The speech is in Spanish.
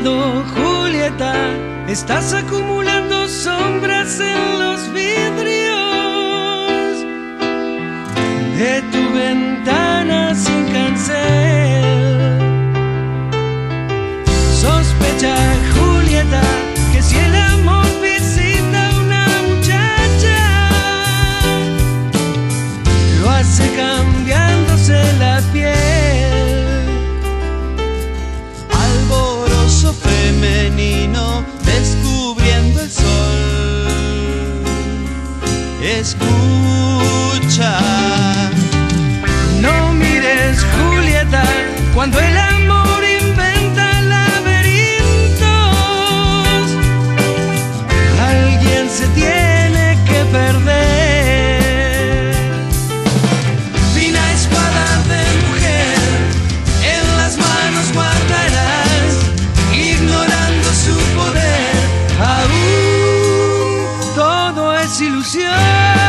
lado, Julieta, estás acumulando sombras en los vidrios de tu ventana sin cancel. Sospecha, Julieta, que si el amor visita a una muchacha, lo hace cambiándose la piel. Alborozo femenino descubriendo el sol. Escucha, no mires, Julieta, cuando el amor inventa laberintos, alguien se tiene que perder. fina espada de mujer en las manos guardarás, ignorando su poder. Aún todo es ilusión.